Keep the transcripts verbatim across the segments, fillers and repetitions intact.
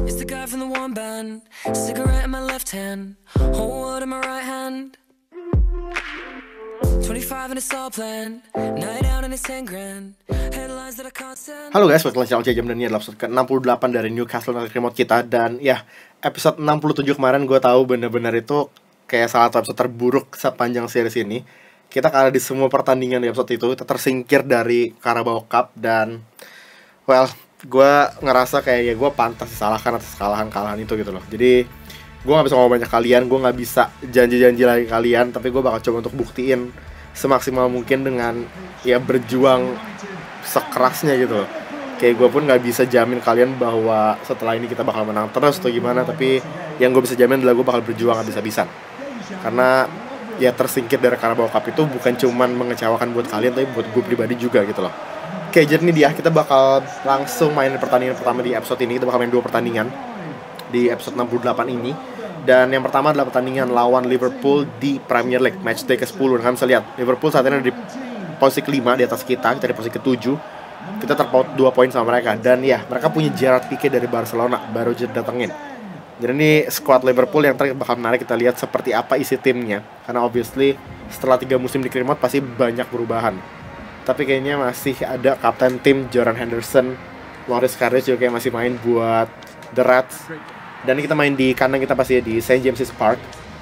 It's the guy from the one band, cigarette in my left hand, whole world in my right hand. twenty-five and it's all planned, night out and it's ten grand, headlines that I can't stand. Halo guys, balik lagi channel Jam dan ini adalah episode ke enam puluh delapan dari Newcastle United Remote kita. Dan ya, episode enam puluh tujuh kemarin gue tahu bener-bener itu kayak salah satu episode terburuk sepanjang series ini. Kita kalah di semua pertandingan di episode itu, kita tersingkir dari Carabao Cup. Dan well, gue ngerasa kayak ya gue pantas disalahkan atas kesalahan-kesalahan itu gitu loh. Jadi gue gak bisa ngomong banyak kalian, gue gak bisa janji-janji lagi kalian, tapi gue bakal coba untuk buktiin semaksimal mungkin dengan ya berjuang sekerasnya gitu loh. Kayak gue pun gak bisa jamin kalian bahwa setelah ini kita bakal menang terus atau gimana, tapi yang gue bisa jamin adalah gue bakal berjuang habis-habisan. Karena ya tersingkir dari Carabao Cup itu bukan cuman mengecewakan buat kalian, tapi buat gue pribadi juga gitu loh. Oke, jadi ini dia, kita bakal langsung main pertandingan pertama di episode ini. Kita bakal main dua pertandingan di episode enam puluh delapan ini. Dan yang pertama adalah pertandingan lawan Liverpool di Premier League, matchday ke sepuluh. Kalian bisa lihat, Liverpool saat ini ada di posisi kelima di atas kita, kita di posisi ketujuh. Kita terpaut dua poin sama mereka. Dan ya, mereka punya Gerrard Pique dari Barcelona, baru aja datengin. Jadi ini squad Liverpool yang terakhir bakal menarik kita lihat seperti apa isi timnya. Karena obviously setelah tiga musim di Remote pasti banyak perubahan. Tapi kayaknya masih ada kapten tim Jordan Henderson, Loris Karius juga kayak masih main buat The Reds. Dan kita main di kandang kita pasti di Saint James's Park.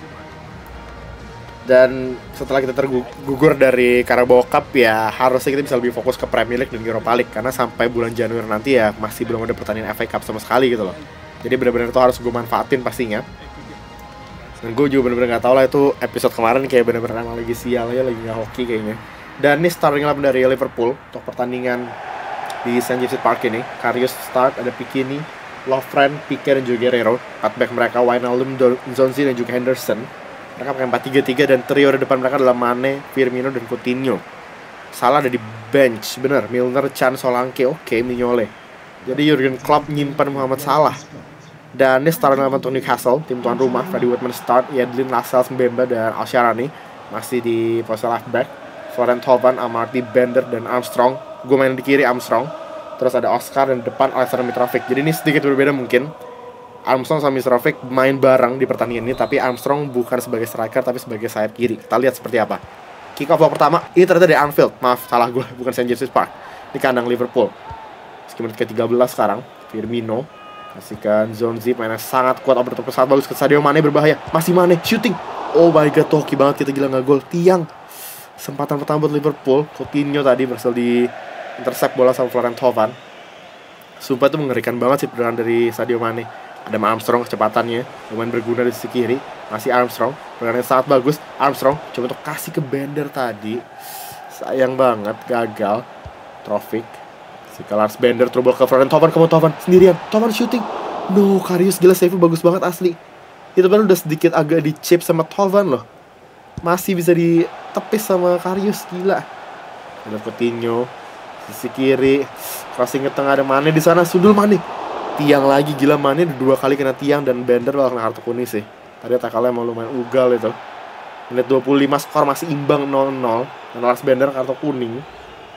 Dan setelah kita tergugur dari Carabao Cup, ya harusnya kita bisa lebih fokus ke Premier League dan Europa League. Karena sampai bulan Januari nanti ya masih belum ada pertandingan F A Cup sama sekali gitu loh. Jadi benar-benar itu harus gue manfaatin pastinya. Dan gue juga benar-benar gak tau lah itu episode kemarin kayak benar-benar emang lagi sial aja, lagi gak hoki kayaknya. Dan ini starting eleven dari Liverpool untuk pertandingan di Saint James's Park ini. Karius start, ada Piquini, Lovren, Pique, dan juga Guerrero. Empat back mereka, Wijnaldum, Nzonzi, dan juga Henderson. Mereka pakai empat tiga tiga dan trio di depan mereka adalah Mane, Firmino, dan Coutinho. Salah ada di bench, bener. Milner, Can, Solanke, oke, okay, Mignolet. Jadi Jurgen Klopp nyimpan Muhammad Salah. Dan ini starting eleven untuk Newcastle, tim tuan rumah. Freddie Woodman start, Yedlin, Lascelles, Mbemba, dan Al-Sharani masih di posisi left back. Florent Hovan, Amarty, Bender, dan Armstrong. Gue main di kiri Armstrong. Terus ada Oscar dan depan Alexander Mitrovic. Jadi ini sedikit berbeda mungkin. Armstrong sama Mitrovic main bareng di pertandingan ini, tapi Armstrong bukan sebagai striker tapi sebagai sayap kiri. Kita lihat seperti apa. Kick off babak pertama, ini ternyata dari Anfield. Maaf, salah gue, bukan Saint James's Park. Ini kandang Liverpool. Sekitar ke tiga belas sekarang. Firmino kasihkan Nzonzi, mainnya sangat kuat, over top sangat bagus ke Sadio Mane, berbahaya. Masih Mane, shooting. Oh my god, hoki banget, kita gila nggak gol. Tiang. Kesempatan pertama buat Liverpool. Coutinho tadi berhasil di intercept bola sama Florent Hovan. Sumpah itu mengerikan banget sih pergerakan dari Sadio Mane. Ada Armstrong kecepatannya, lumayan berguna di sisi kiri. Masih Armstrong, pergerakannya sangat bagus. Armstrong coba untuk kasih ke Bender tadi. Sayang banget, gagal. Trovic si Lars Bender trouble ke Florent Hovan, ke Hovan sendirian. Hovan shooting. No, Karius gila, save bagus banget asli. Itu kan udah sedikit agak di chip sama Hovan loh. Masih bisa ditepis sama Karius, gila. Ada Coutinho sisi kiri, crossing ke tengah, ada Mane di sana, sundul Mane. Tiang lagi, gila, Mane dua kali kena tiang dan Bender bakal kena kartu kuning sih. Tadi tackle-nya mau lumayan ugal itu. Menit dua puluh lima skor masih imbang nol nol. Dan Lars Bender kartu kuning.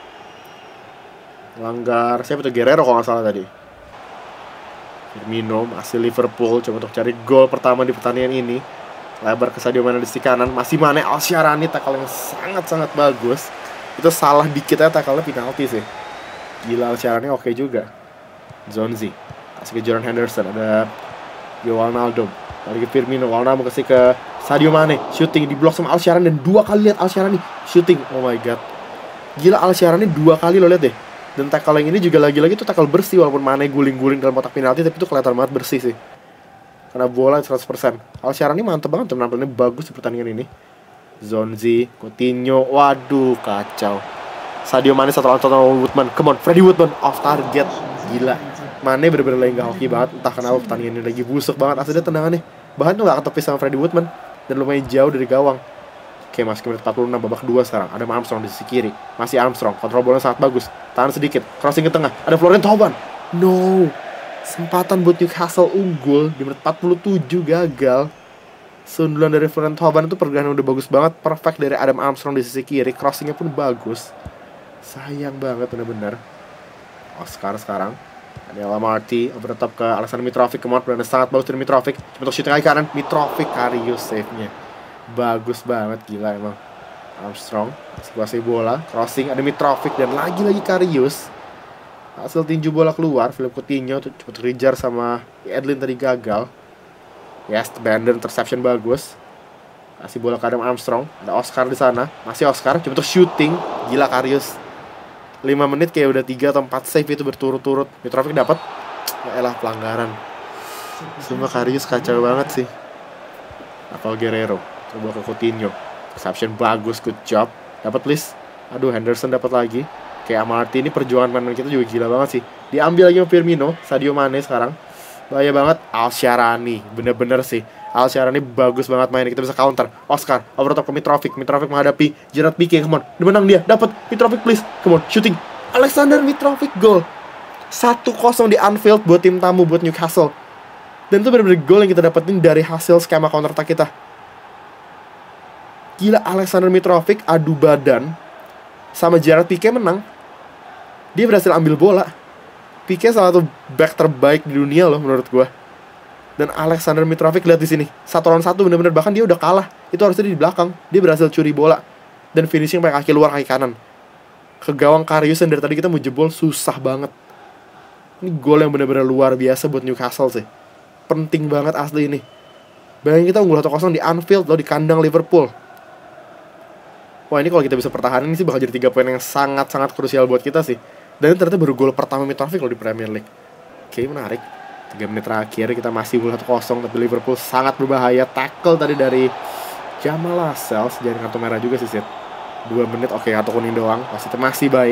Langgar, siapa itu? Guerrero kalau nggak salah tadi. Firmino masih Liverpool coba untuk cari gol pertama di pertandingan ini. Lebar ke Sadio Mane di sisi kanan, masih Mane. Al-Sharani tackle yang sangat-sangat bagus. Itu salah dikit aja tackle-nya penalti sih. Gila, Al-Sharani oke juga. Nzonzi kasih ke Jordan Henderson, ada Wijnaldum, lagi ke Firmino. Wijnaldum kasih ke Sadio Mane, shooting di blok sama Al-Sharani, dan dua kali lihat Al-Sharani shooting. Oh my god, gila, Al-Sharani dua kali lo lihat deh. Dan tackle yang ini juga lagi-lagi tuh tackle bersih, walaupun Mane guling-guling dalam kotak penalti, tapi itu kelihatan banget bersih sih. Karena bola seratus persen. Al-Sharani mantep banget, penampilannya bagus di pertandingan ini. Nzonzi, Coutinho, waduh kacau. Sadio Mane satu lawan satu sama Woodman. Come on, Freddie Woodman off target. Gila, Mane bener-bener lagi gak hoki banget. Entah kenapa pertandingan ini lagi busuk banget. Aslinya tendangannya bahkan tuh gak ketepis sama Freddie Woodman. Dan lumayan jauh dari gawang. Oke, masih ke menit empat puluh enam, babak kedua sekarang. Ada Armstrong di sisi kiri. Masih Armstrong, kontrol bola sangat bagus. Tahan sedikit, crossing ke tengah. Ada Florent Hovan. No, kesempatan buat Newcastle unggul di menit empat puluh tujuh, gagal. Sundulan dari Florent Hovan itu pergerakan udah bagus banget. Perfect dari Adam Armstrong di sisi kiri. Crossingnya pun bagus. Sayang banget bener-bener. Oscar sekarang Daniel Amarty over the top ke Alexander Mitrovic. Kemot berada sangat bagus dari Mitrovic. Coba untuk shooting kaki kanan. Mitrovic, Karius save-nya bagus banget, gila emang. Armstrong situasi bola crossing, ada Mitrovic dan lagi-lagi Karius. Hasil tinju bola keluar. Philip Coutinho tuh cepet kejar sama Edlin tadi gagal. Yes, Bender interception bagus. Kasih bola ke Adam Armstrong. Ada Oscar di sana. Masih Oscar. Coba untuk shooting. Gila Karius. lima menit kayak udah tiga atau empat save itu berturut-turut. Mitrovic dapat. Ya elah, pelanggaran. Sumpah Karius kacau banget sih. Rafael Guerrero. Coba ke Coutinho. Reception bagus, good job. Dapat please. Aduh, Henderson dapat lagi. Kayak Amarty ini perjuangan pemain kita juga gila banget sih. Diambil lagi sama Firmino, Sadio Mane sekarang. Bahaya banget. Al-Sharani, bener-bener sih. Al-Sharani bagus banget main, kita bisa counter. Oscar, over top ke Mitrovic. Mitrovic menghadapi Gerard Pique, come on. Dia menang dia, dapat. Mitrovic please, come on, shooting. Alexander Mitrovic gol. satu kosong di Anfield buat tim tamu, buat Newcastle. Dan itu bener-bener gol yang kita dapetin dari hasil skema counter attack kita. Gila, Alexander Mitrovic adu badan sama Gerard Pique menang. Dia berhasil ambil bola. Pique salah satu back terbaik di dunia loh menurut gua. Dan Alexander Mitrovic lihat di sini, satu lawan satu bener-bener, bahkan dia udah kalah. Itu harusnya di belakang. Dia berhasil curi bola dan finishing pakai kaki luar, kaki kanan. Ke gawang Karius yang dari tadi kita mau jebol susah banget. Ini gol yang bener-bener luar biasa buat Newcastle sih. Penting banget asli ini. Bayangin kita unggul satu kosong di Anfield loh, di kandang Liverpool. Wah, ini kalau kita bisa pertahanin sih bakal jadi tiga poin yang sangat-sangat krusial buat kita sih. Dan ternyata baru gol pertama Mitrovic loh di Premier League. Oke, menarik. tiga menit terakhir kita masih unggul satu kosong, tapi Liverpool sangat berbahaya. Tackle tadi dari Jamal Lascelles, jangan kartu merah juga sih, Sid. dua menit, oke, kartu kuning doang. Wasitnya masih baik.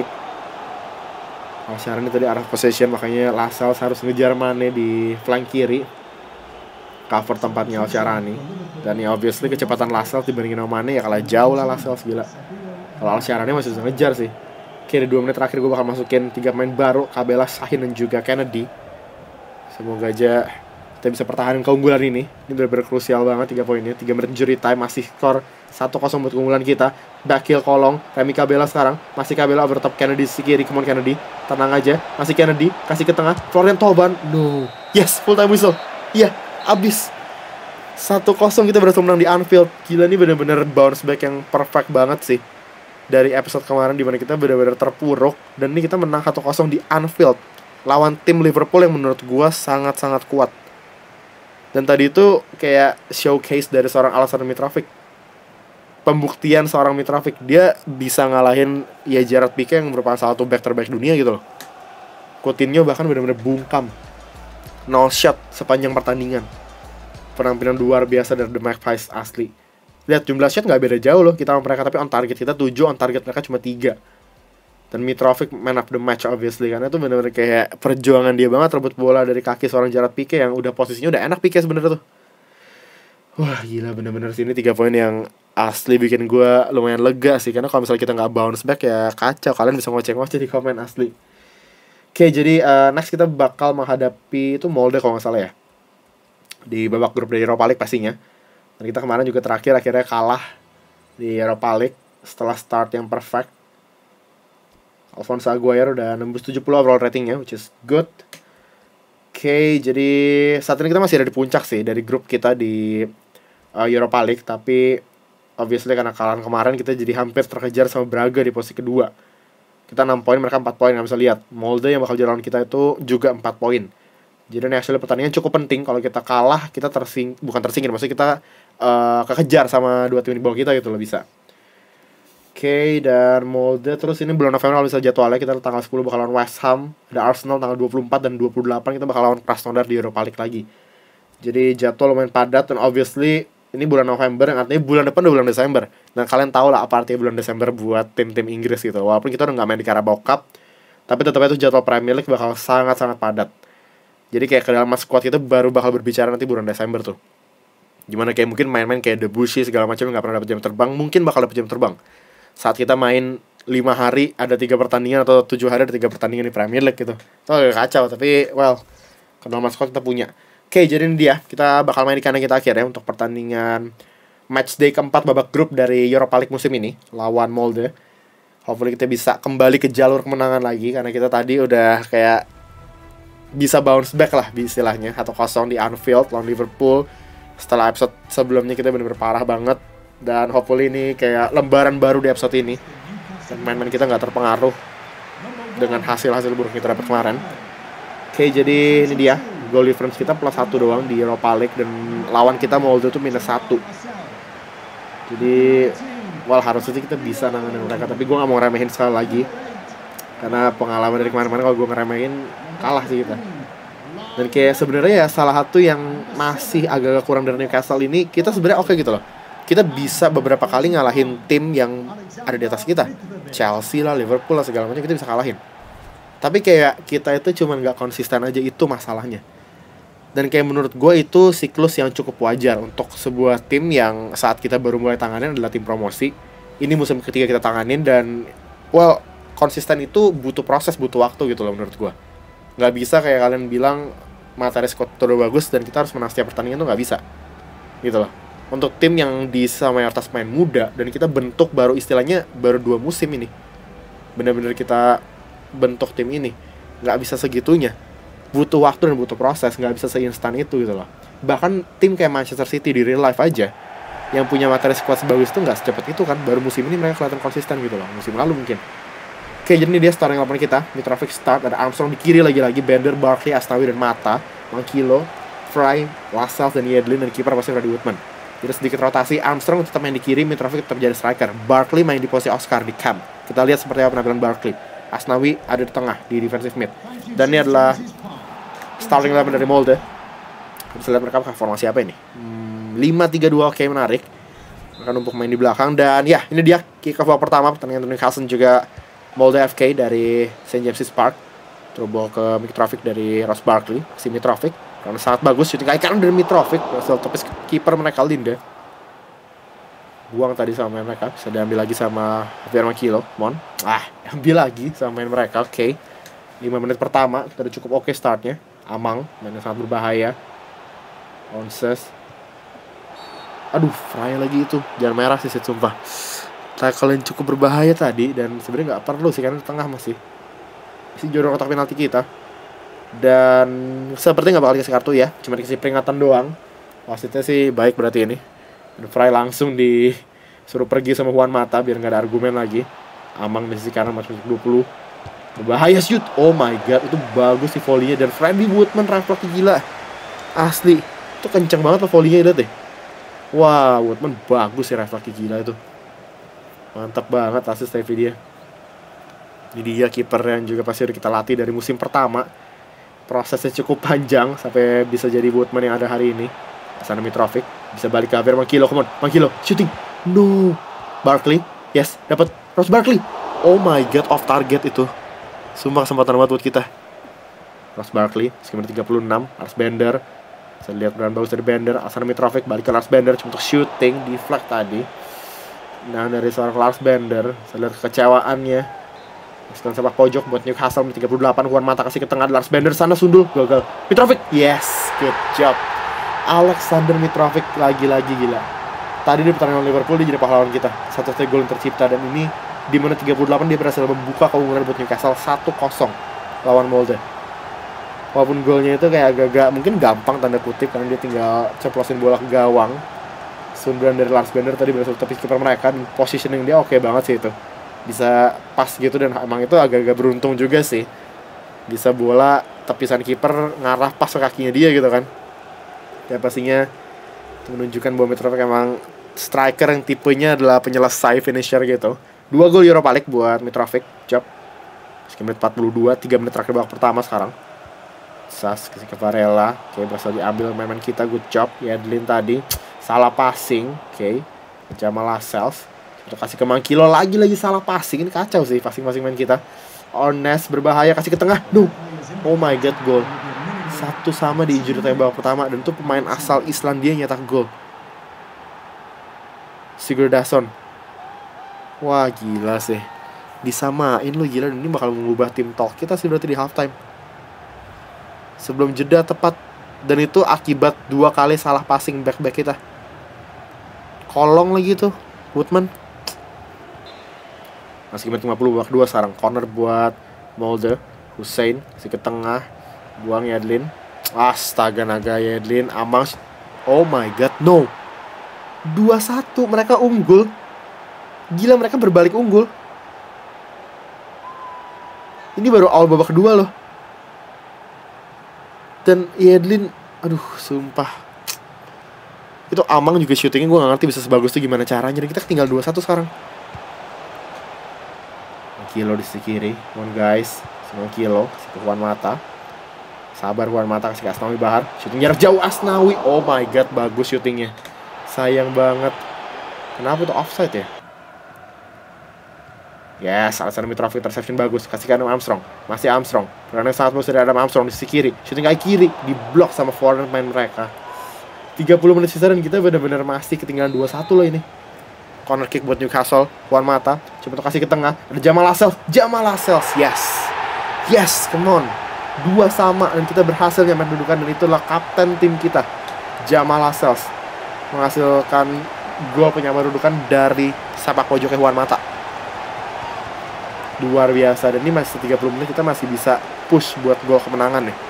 Al-Sharani tadi arah possession, makanya Lascelles harus ngejar Mane di flank kiri. Cover tempatnya Al-Sharani. Dan ya obviously kecepatan Lascelles dibandingin sama Mane ya kalah jauh lah Lascelles, gila. Kalau Al-Sharani masih bisa ngejar sih. Oke, di dua menit terakhir gue bakal masukin tiga pemain baru, Kabela, Sahin, dan juga Kennedy. Semoga aja kita bisa pertahanin keunggulan ini. Ini benar-benar krusial banget tiga poinnya. tiga menit injury time, masih skor satu kosong buat keunggulan kita. Backhill kolong, Remy Kabela sekarang. Masih Kabela over top Kennedy di kiri, come on Kennedy. Tenang aja, masih Kennedy, kasih ke tengah. Florian Thauvin, no. Yes, full time whistle. Iya, abis. satu kosong kita berhasil menang di Anfield. Gila, ini benar-benar bounce back yang perfect banget sih. Dari episode kemarin dimana kita benar-benar terpuruk. Dan ini kita menang satu kosong di Anfield lawan tim Liverpool yang menurut gua sangat-sangat kuat. Dan tadi itu kayak showcase dari seorang Alexander Mitrovic. Pembuktian seorang Mitrovic, dia bisa ngalahin ya Gerard Pique yang merupakan salah satu back terbaik dunia gitu loh. Coutinho bahkan benar-benar bungkam. No shot sepanjang pertandingan. Penampilan luar biasa dari The Magpies asli. Lihat jumlah shot nggak beda jauh loh kita sama mereka, tapi on target kita tujuh, on target mereka cuma tiga. Dan Mitrovic man of the match obviously, karena itu benar-benar kayak perjuangan dia banget rebut bola dari kaki seorang Gerard Pique yang udah posisinya udah enak Pique sebenarnya tuh. Wah gila, bener-bener sih ini tiga poin yang asli bikin gue lumayan lega sih. Karena kalau misalnya kita nggak bounce back ya kacau. Kalian bisa ngoceh-ngoceh di komen asli. Oke, jadi uh, next kita bakal menghadapi itu Molde kalau nggak salah ya, di babak grup dari Europa League pastinya. Dan kita kemarin juga terakhir akhirnya kalah di Europa League setelah start yang perfect. Alphonso Aguero udah nembus tujuh puluh overall ratingnya, which is good. Oke, okay, jadi saat ini kita masih ada di puncak sih dari grup kita di uh, Europa League. Tapi obviously karena kalahan kemarin kita jadi hampir terkejar sama Braga di posisi kedua. Kita enam poin, mereka empat poin, nggak bisa lihat. Molde yang bakal jalan kita itu juga empat poin. Jadi ini hasilnya pertandingan cukup penting. Kalau kita kalah, kita tersing bukan tersingkir, maksudnya kita uh, kekejar sama dua tim di bawah kita gitu loh bisa. Oke, okay, dan Molde terus ini bulan November kalau misalnya jadwalnya kita tanggal sepuluh bakal lawan West Ham, ada Arsenal tanggal dua puluh empat dan dua puluh delapan kita bakal lawan Krasnodar di Europa League lagi. Jadi jadwal lumayan padat dan obviously ini bulan November yang artinya bulan depan udah bulan Desember. Dan kalian tahu lah apa artinya bulan Desember buat tim-tim Inggris gitu. Walaupun kita udah nggak main di Carabao Cup, tapi tetap itu jadwal Premier League bakal sangat-sangat padat. Jadi kayak kedalaman squad kita baru bakal berbicara nanti bulan Desember tuh. Gimana kayak mungkin main-main kayak Debussy segala macam nggak pernah dapat jam terbang, mungkin bakal dapat jam terbang. Saat kita main lima hari ada tiga pertandingan atau tujuh hari ada tiga pertandingan di Premier League gitu. Itu agak kacau, tapi well, kedalaman squad kita punya. Oke, jadi ini dia. Kita bakal main di kandang kita akhir ya untuk pertandingan match day keempat babak grup dari Europa League musim ini lawan Molde. Hopefully kita bisa kembali ke jalur kemenangan lagi karena kita tadi udah kayak bisa bounce back lah istilahnya, satu kosong di Anfield lawan Liverpool. Setelah episode sebelumnya kita benar-benar parah banget, dan hopefully ini kayak lembaran baru di episode ini, dan main-main kita nggak terpengaruh dengan hasil-hasil buruk kita dapat kemarin. Oke, jadi ini dia goal difference kita plus satu doang di Europa League, dan lawan kita Molde tuh minus satu. Jadi, well harusnya kita bisa nanganin mereka, tapi gue nggak mau ngeremehin sekali lagi, karena pengalaman dari kemarin-kemarin kalau gue ngeremehin kalah sih kita. Dan kayak sebenarnya ya salah satu yang masih agak kurang dari Newcastle ini, kita sebenarnya oke gitu loh. Kita bisa beberapa kali ngalahin tim yang ada di atas kita, Chelsea lah, Liverpool lah, segala macam kita bisa kalahin. Tapi kayak kita itu cuma nggak konsisten aja, itu masalahnya. Dan kayak menurut gue itu siklus yang cukup wajar untuk sebuah tim yang saat kita baru mulai tanganin adalah tim promosi. Ini musim ketiga kita tanganin, dan well konsisten itu butuh proses, butuh waktu gitu loh menurut gue. Nggak bisa kayak kalian bilang materi squad udah bagus dan kita harus menang setiap pertandingan, tuh nggak bisa gitu loh. Untuk tim yang di mayoritas main muda, dan kita bentuk baru istilahnya baru dua musim ini, bener-bener kita bentuk tim ini, nggak bisa segitunya. Butuh waktu dan butuh proses, nggak bisa seinstan itu gitu loh. Bahkan tim kayak Manchester City di real life aja yang punya materi squad sebagus itu nggak secepat itu kan. Baru musim ini mereka kelihatan konsisten gitu loh, musim lalu mungkin. Oke, jadi ini dia starting eleven kita. Mitrovic start, ada Armstrong di kiri lagi-lagi, Bender, Barkley, Asnawi, dan Mata, Mankilo, Fry, Lascelles, dan Yedlin, dan kiper pasti Freddie Woodman. Jadi sedikit rotasi, Armstrong tetap main di kiri, Mitrovic tetap jadi striker, Barkley main di posisi Oscar di camp. Kita lihat seperti apa penampilan Barkley. Asnawi ada di tengah di defensive mid. Dan ini adalah starting eleven dari Molde. Bisa lihat mereka pakai formasi apa ini? Hmm, lima tiga dua, oke, menarik. Mereka numpuk main di belakang, dan ya ini dia kick off pertama pertandingan Newcastle juga Molde F K dari Saint James's Park. Through ball ke Mitrovic dari Ross Barkley. Si Mitrovic karena sangat bagus shooting kaki kanan dari Mitrovic. Berhasil topis kiper mereka Linde. Buang tadi sama main mereka, bisa diambil lagi sama Javier Mankilo. Mon, ah, ambil lagi sama main mereka. Oke, okay. lima menit pertama kita udah cukup oke okay startnya. Amang, mainnya sangat berbahaya. Onses. Aduh, Fry lagi itu. Jangan merah sih, sumpah. Tackle yang cukup berbahaya tadi, dan sebenarnya nggak perlu sih karena di tengah masih masih jorok kotak penalti kita. Dan sepertinya nggak bakal dikasih kartu ya, cuma dikasih peringatan doang. Wasitnya sih baik berarti ini. Dan Fry langsung disuruh pergi sama Juan Mata biar nggak ada argumen lagi. Amang di sisi kanan masuk dua puluh. Berbahaya shoot. Oh my god, itu bagus sih volley-nya, dan Freddie Woodman refleks gila. Asli, itu kenceng banget loh volley-nya itu deh. Wah, Woodman bagus sih refleks gila itu. Mantap banget asis Stevie dia. Ini dia kiper yang juga pasti udah kita latih dari musim pertama. Prosesnya cukup panjang sampai bisa jadi Woodman yang ada hari ini. Sana Mitrovic bisa balik ke Javier Mankilo, come on, Mankilo shooting. No. Barkley, yes, dapat Ross Barkley. Oh my god, off target itu. Sumpah kesempatan banget buat kita. Ross Barkley, sekitar tiga puluh enam, Lars Bender. Saya lihat beran bagus dari Bender, Asana Mitrovic balik ke Lars Bender untuk shooting di flag tadi. Nah, dari seorang Lars Bender, saya lihat kekecewaannya. Sekarang sepak pojok buat Newcastle tiga puluh delapan, Juan Mata kasih ke tengah, Lars Bender sana sundul, gagal. Mitrovic, yes, good job. Alexander Mitrovic lagi-lagi gila. Tadi di pertandingan Liverpool dia jadi pahlawan kita. Satu-satunya gol yang tercipta, dan ini di menit tiga puluh delapan dia berhasil membuka keunggulan buat Newcastle satu kosong lawan Molde. Walaupun golnya itu kayak agak-agak mungkin gampang tanda kutip karena dia tinggal ceplosin bola ke gawang. Sundulan dari Lars Bender tadi berhasil tepis kiper mereka, dan positioning dia oke okay banget sih itu. Bisa pas gitu, dan emang itu agak-agak beruntung juga sih. Bisa bola tepisan kiper ngarah pas ke kakinya dia gitu kan. Ya pastinya itu menunjukkan bahwa Mitrovic emang striker yang tipenya adalah penyelesai finisher gitu. Dua gol Europa League buat Mitrovic, job. Sekitar menit empat puluh dua, tiga menit terakhir babak pertama sekarang. Sas kasih ke Varela, oke okay, berhasil diambil main-main kita, good job. Yedlin tadi salah passing, oke. Okay. Jamal Lascelles untuk kasih ke Mankilo, lagi-lagi salah passing. Ini kacau sih passing-passing main kita. Ornes berbahaya, kasih ke tengah. Duh. Oh my god, gol. Satu sama di injury time babak pertama, dan itu pemain asal Islandia nyetak gol. Sigurdason. Wah, gila sih. Disamain lu gila, dan ini bakal mengubah tim talk kita sih berarti di halftime. Sebelum jeda tepat, dan itu akibat dua kali salah passing back-back kita. Kolong lagi tuh Woodman. Masih menit lima puluh babak dua sekarang. Corner buat Molde. Hussein kasih ke tengah. Buang Yedlin. Astaga naga Yedlin. Amang. Oh my god, no. dua satu, mereka unggul. Gila, mereka berbalik unggul. Ini baru awal babak kedua loh. Dan Yedlin, aduh, sumpah. Itu Amang juga syutingnya gue gak ngerti bisa sebagus itu gimana caranya. Dan kita tinggal dua satu sekarang. Kilo di sisi kiri, one guys, sembilan kilo, kasih ke Juan Mata. Sabar Juan Mata, kasih ke Asnawi Bahar. Syuting jarak jauh Asnawi, oh my god, bagus syutingnya. Sayang banget. Kenapa itu offside ya? Yes, Alexander Mitrovic interception bagus, kasih ke Adam Armstrong. Masih Armstrong, pergerakan sangat bagus dari Adam Armstrong di sisi kiri. Syuting kaki kiri, diblok sama forward main mereka. tiga puluh menit sisa dan kita benar-benar masih ketinggalan dua satu loh ini. Corner kick buat Newcastle, Juan Mata, coba untuk kasih ke tengah, ada Jamal Lascelles, Jamal Lascelles, yes, yes, come on, dua sama dan kita berhasil nyamain dudukan dan itulah kapten tim kita, Jamal Lascelles, menghasilkan gol penyamaran dudukan dari sepak pojoknya Juan Mata, luar biasa dan ini masih tiga puluh menit kita masih bisa push buat gol kemenangan nih.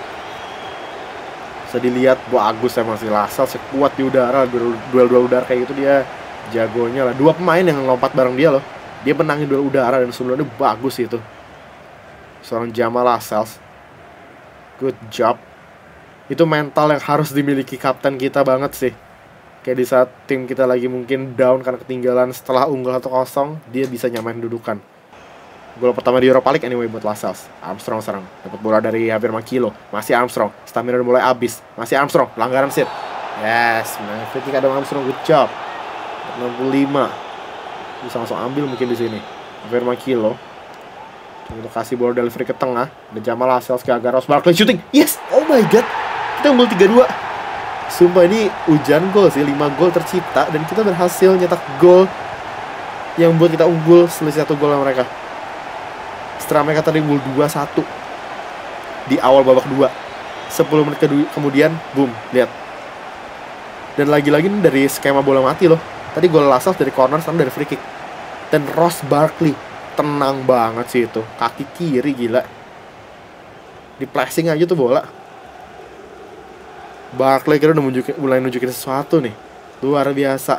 Bisa dilihat bagus emang si Lascelles sekuat di udara, duel-duel udara kayak gitu dia jagonya lah. Dua pemain yang lompat bareng dia loh. Dia menangin duel udara dan sebelumnya bagus itu. Seorang Jamal Lascelles. Good job. Itu mental yang harus dimiliki kapten kita banget sih. Kayak di saat tim kita lagi mungkin down karena ketinggalan setelah unggul satu kosong, dia bisa nyamain dudukan. Gol pertama di Europa League anyway buat Lascelles. Armstrong serang. Dapat bola dari Javier Makilo. Masih Armstrong. Stamina udah mulai habis. Masih Armstrong. Pelanggaran sit. Yes, menang free kick ada Armstrong. Good job. enam puluh lima bisa langsung ambil mungkin di sini. Javier Makilo untuk kasih bola delivery ke tengah. Ada Jamal Lascelles gagal. Ross Barkley shooting. Yes, oh my god, kita unggul tiga dua. Sumpah ini hujan gol sih. lima gol tercipta dan kita berhasil nyetak gol yang buat kita unggul selisih satu gol sama mereka. Setelah mereka tadi unggul dua satu di awal babak kedua, sepuluh menit kemudian boom, lihat. Dan lagi-lagi ini dari skema bola mati loh. Tadi gol Lascelles dari corner, sekarang dari free kick. Dan Ross Barkley, tenang banget sih itu. Kaki kiri gila. Di flashing aja tuh bola. Barkley kira udah nunjukin, mulai nunjukin sesuatu nih. Luar biasa.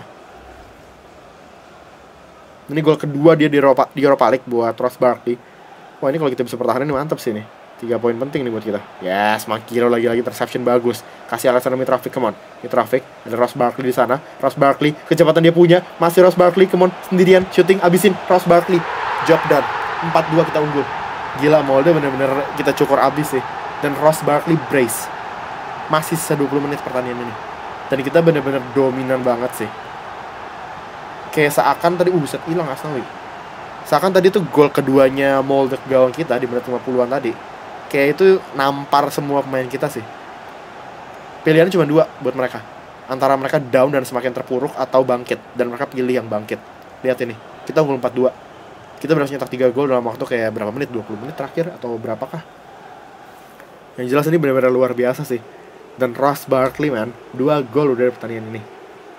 Ini gol kedua dia di Europa, di Europa League buat Ross Barkley. Wah ini kalau kita bisa pertahanan ini mantap sih nih. Tiga poin penting nih buat kita. Yes, Makilo lagi-lagi interception bagus. Kasih Alexander Mitrovic, come on. Mitrovic, ada Ross Barkley di sana. Ross Barkley, kecepatan dia punya. Masih Ross Barkley, come on. Sendirian, shooting, abisin. Ross Barkley, job done. empat dua kita unggul. Gila, Molde bener-bener kita cukur abis sih. Dan Ross Barkley brace. Masih sisa dua puluh menit pertandingan ini. Dan kita bener-bener dominan banget sih. Kayak seakan tadi, uh, set hilang Asnawi. Seakan tadi tuh gol keduanya Molde ke gawang kita di menit lima puluhan tadi. Kayak itu nampar semua pemain kita sih. Pilihannya cuma dua buat mereka. Antara mereka down dan semakin terpuruk atau bangkit. Dan mereka pilih yang bangkit. Lihat ini, kita unggul empat dua. Kita berhasil nyetak tiga gol dalam waktu kayak berapa menit? dua puluh menit terakhir atau berapakah? Yang jelas ini benar-benar luar biasa sih. Dan Ross Barkley man, dua gol udah dari pertandingan ini.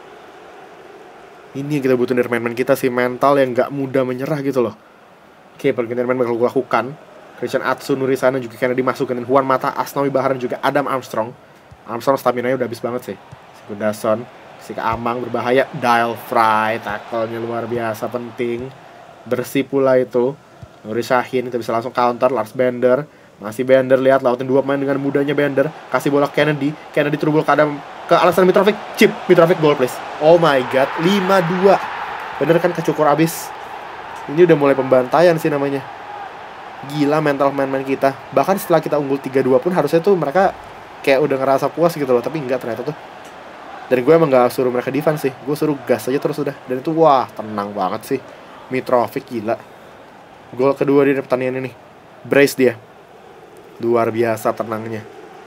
Ini yang kita butuhin dari main-main kita sih. Mental yang gak mudah menyerah gitu loh. Oke, pergantian main bakal gue lakukan. Christian Atsu, Nurisana juga karena dimasukin. Dan Juan Mata, Asnawi Bahar dan juga Adam Armstrong. Armstrong stamina-nya udah habis banget sih. Gundason, si ke Amang berbahaya. Dial Fry, tackle-nya luar biasa penting. Bersih pula itu. Nuri Sahin, kita bisa langsung counter. Lars Bender, masih Bender, lihat lautin dua pemain dengan mudahnya Bender. Kasih bola Kennedy, Kennedy terubul ke Adam, ke Alexander Mitrovic. Chip, Mitrovic goal please. Oh my god, lima dua. Bener kan kecukur abis. Ini udah mulai pembantaian sih namanya. Gila mental main-main kita. Bahkan setelah kita unggul tiga dua pun harusnya tuh mereka kayak udah ngerasa puas gitu loh. Tapi enggak ternyata tuh. Dan gue emang gak suruh mereka defense sih. Gue suruh gas aja terus udah. Dan itu wah tenang banget sih. Mitrovic gila. Gol kedua di pertandingan ini. Brace dia. Luar biasa tenangnya.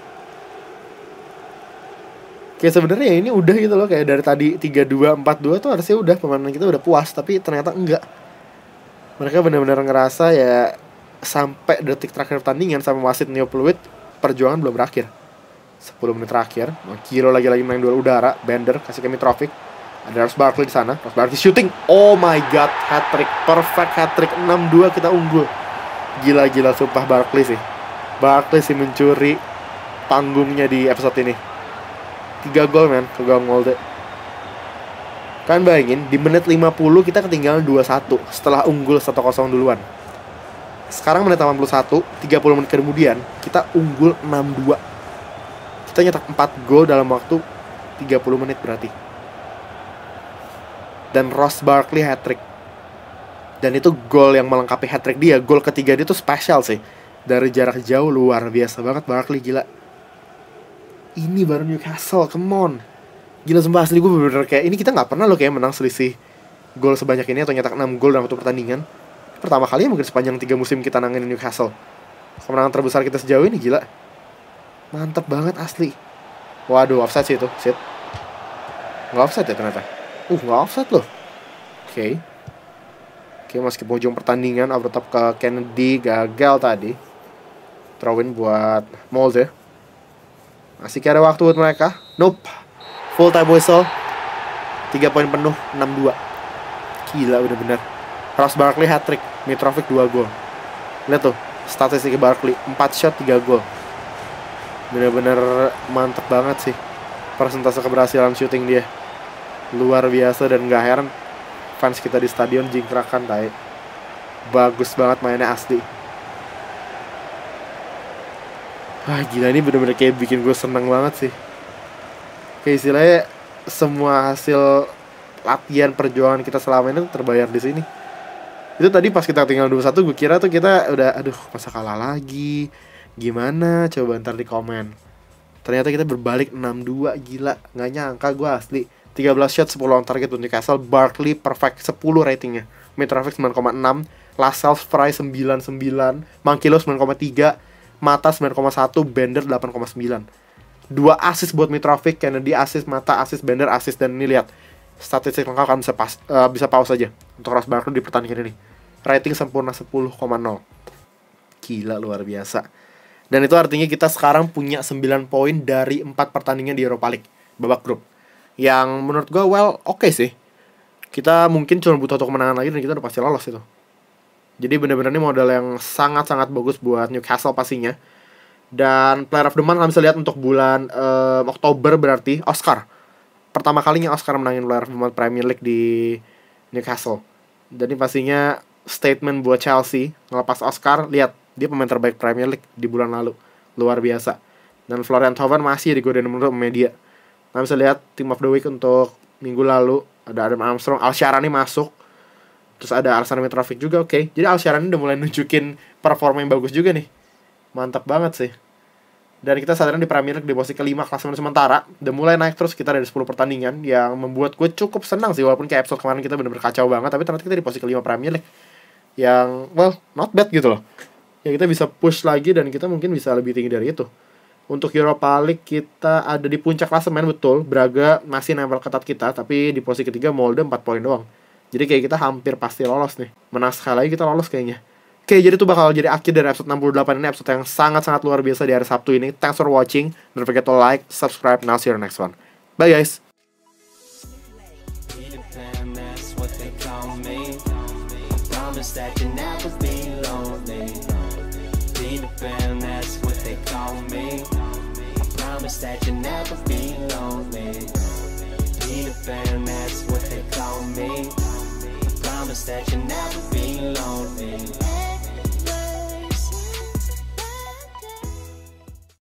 Kayak sebenarnya ini udah gitu loh. Kayak dari tadi tiga dua, empat dua tuh harusnya udah. Pemain kita udah puas. Tapi ternyata enggak. Mereka benar-benar ngerasa ya sampai detik terakhir pertandingan sama wasit Neo Fluid, perjuangan belum berakhir. sepuluh menit terakhir, Kiro lagi-lagi main duel udara, Bender kasih ke Mitrovic. Ada Ross Barkley di sana, Ross Barkley shooting. Oh my god, hat trick, perfect hat trick, enam dua kita unggul. Gila-gila sumpah Barkley sih. Barkley sih mencuri panggungnya di episode ini. Tiga gol men ke gawang Molde. Kan bayangin di menit lima puluh kita ketinggalan dua satu setelah unggul satu kosong duluan. Sekarang menit delapan puluh satu, tiga puluh menit kemudian kita unggul enam dua. Kita nyetak empat gol dalam waktu tiga puluh menit berarti. Dan Ross Barkley hat-trick. Dan itu gol yang melengkapi hat-trick dia. Gol ketiga dia tuh spesial sih. Dari jarak jauh luar biasa banget Barkley, gila. Ini baru Newcastle, come on. Gila sumpah asli gue bener-bener kayak ini kita gak pernah loh kayak menang selisih gol sebanyak ini atau nyetak enam gol dalam satu pertandingan. Pertama kali mungkin sepanjang tiga musim kita nangin Newcastle. Kemenangan terbesar kita sejauh ini, gila. Mantep banget asli. Waduh, offside sih itu, shit. Gak offside ya ternyata. Uh, gak offside loh. Oke okay. Oke, okay, meski pojong pertandingan, over top ke Kennedy, gagal tadi. Throw in buat Molde. Masih ada waktu buat mereka. Nope. Full time whistle. tiga poin penuh, enam dua. Gila bener-bener. Ross Barkley hat-trick, Mitrovic dua gol. Lihat tuh, statistik Barkley, empat shot, tiga gol. Bener-bener mantep banget sih persentase keberhasilan shooting dia. Luar biasa dan gak heran fans kita di stadion jingkrakan tai. Bagus banget mainnya asli. Wah gila, ini bener-bener kayak bikin gue seneng banget sih. Kayak istilahnya semua hasil latihan perjuangan kita selama ini terbayar di sini. Itu tadi pas kita tinggal dua satu gue kira tuh kita udah aduh masa kalah lagi. Gimana coba ntar di komen. Ternyata kita berbalik enam dua, gila. Gak nyangka gue asli. Tiga belas shot, sepuluh on target untuk Newcastle. Barkley perfect, sepuluh ratingnya. Mitrovic sembilan koma enam, Lascelles Fry sembilan koma sembilan, Mankilo sembilan koma tiga, Mata sembilan koma satu, Bender delapan koma sembilan. Dua assist buat Mitrovic, Kennedy assist, Mata assist, Bender assist. Dan ini lihat statistik lengkap kan bisa pas, uh, bisa pause aja untuk Ross Barkley di pertandingan ini. Rating sempurna sepuluh koma nol. Gila luar biasa. Dan itu artinya kita sekarang punya sembilan poin dari empat pertandingan di Europa League babak grup. Yang menurut gue well oke okay sih. Kita mungkin cuma butuh satu kemenangan lagi dan kita udah pasti lolos itu. Jadi bener-bener ini modal yang sangat-sangat bagus buat Newcastle pastinya. Dan Player of the Month kalian bisa lihat untuk bulan um, Oktober berarti Oscar. Pertama kalinya Oscar menangin Player of the Month Premier League di Newcastle. Jadi pastinya statement buat Chelsea ngelepas Oscar. Lihat, dia pemain terbaik Premier League di bulan lalu. Luar biasa. Dan Florian Thauvin masih digodain menurut media. Kalian bisa lihat Team of the Week untuk minggu lalu. Ada Adam Armstrong, Al-Sharani masuk. Terus ada Arsene Mitrovic juga, oke okay. Jadi Al-Sharani udah mulai nunjukin performa yang bagus juga nih. Mantap banget sih. Dan kita saat ini di Premier League di posisi kelima klasemen sementara. Udah mulai naik terus, kita dari sepuluh pertandingan. Yang membuat gue cukup senang sih. Walaupun kayak episode kemarin kita bener-bener kacau banget. Tapi ternyata kita di posisi kelima Premier League. Yang, well, not bad gitu loh. Ya kita bisa push lagi dan kita mungkin bisa lebih tinggi dari itu. Untuk Europa League kita ada di puncak klasemen betul. Braga masih nempel ketat kita. Tapi di posisi ketiga Molde empat poin doang. Jadi kayak kita hampir pasti lolos nih. Menang sekali lagi kita lolos kayaknya. Oke, jadi itu bakal jadi akhir dari episode enam puluh delapan ini. Episode yang sangat-sangat luar biasa di hari Sabtu ini. Thanks for watching. Don't forget to like, subscribe, and I'll see you in the next one. Bye guys. That you never be lonely. Be the fan, that's what they call me. I promise that you never be lonely.